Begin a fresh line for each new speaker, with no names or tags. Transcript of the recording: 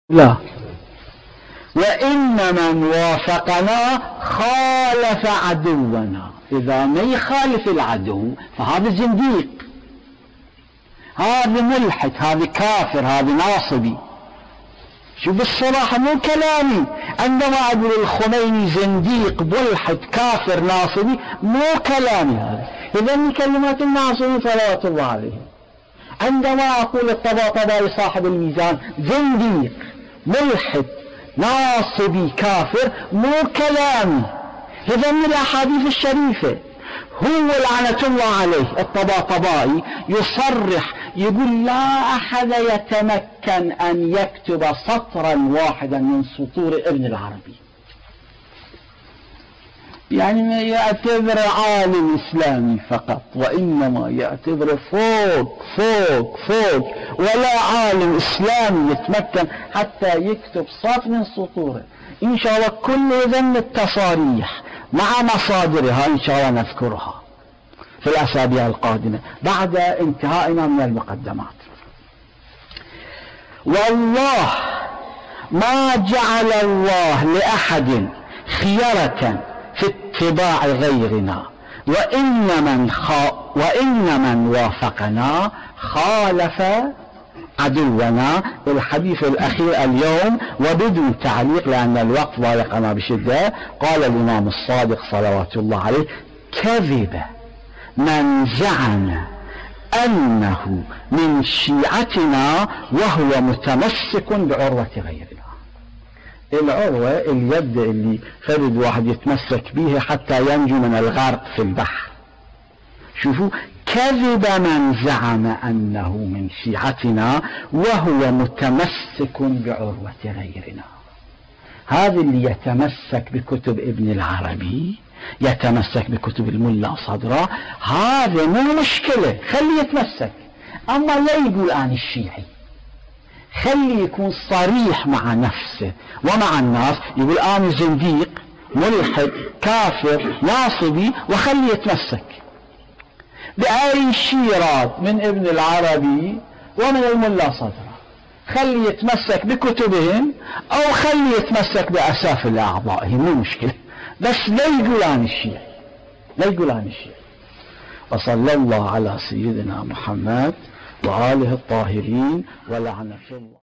لا، وإن من وافقنا خالف عدونا. إذا ما يخالف العدو فهذا زنديق، هذا ملحد، هذا كافر، هذا ناصبي. شوف الصراحة مو كلامي، عندما أقول الخميني زنديق ملحد كافر ناصبي مو كلامي هذا، إذا من كلمات الناصبي صلوات الله عليه. عندما أقول الطباطبائي صاحب الميزان زنديق ملحد ناصبي كافر مو كلامي، هذا من الأحاديث الشريفة. هو لعنة الله عليه الطباطبائي يصرح يقول لا أحد يتمكن أن يكتب سطرا واحدا من سطور ابن العربي، يعني ما يعتبر عالم إسلامي فقط، وإنما يعتبر فوق فوق فوق، ولا عالم إسلامي يتمكن حتى يكتب سطر من سطوره. إن شاء الله كل ذن التصاريح مع مصادرها إن شاء الله نذكرها في الأسابيع القادمة بعد انتهائنا من المقدمات. والله ما جعل الله لأحد خيرة في اتباع غيرنا، وإن من وافقنا خالف عدونا. الحديث الأخير اليوم وبدون تعليق لأن الوقت ضايقنا بشدة. قال الإمام الصادق صلوات الله عليه: كذب من زعم أنه من شيعتنا وهو متمسك بعروة غيرنا. العروة اليد اللي فرد واحد يتمسك بها حتى ينجو من الغرق في البحر. شوفوا، كذب من زعم أنه من شيعتنا وهو متمسك بعروة غيرنا. هذا اللي يتمسك بكتب ابن العربي، يتمسك بكتب الملا صدرة، هذا مو مشكلة، خليه يتمسك، أما لا يقول أنا الشيعي. خليه يكون صريح مع نفسه ومع الناس، يقول أنا زنديق ملحد كافر ناصبي، وخليه يتمسك بأي شيرات من ابن العربي ومن الملا صدرة. خليه يتمسك بكتبهم أو خليه يتمسك بأسافل أعضائهم، مو مشكلة، بس لا يقول عن الشيعي، لا يقول عن الشيعي. وصلى الله على سيدنا محمد وآله الطاهرين ولعنة الله.